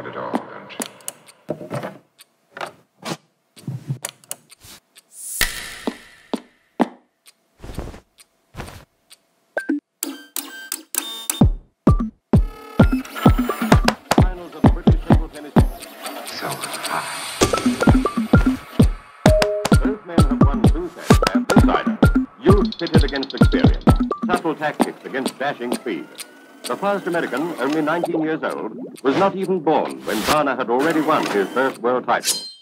Not at all, don't you? Finals of the British table tennis. So high. Both men have won 2 sets at this cider. Youth pitted against experience. Subtle tactics against dashing speed. The first American, only 19 years old, was not even born when Varner had already won his first world title.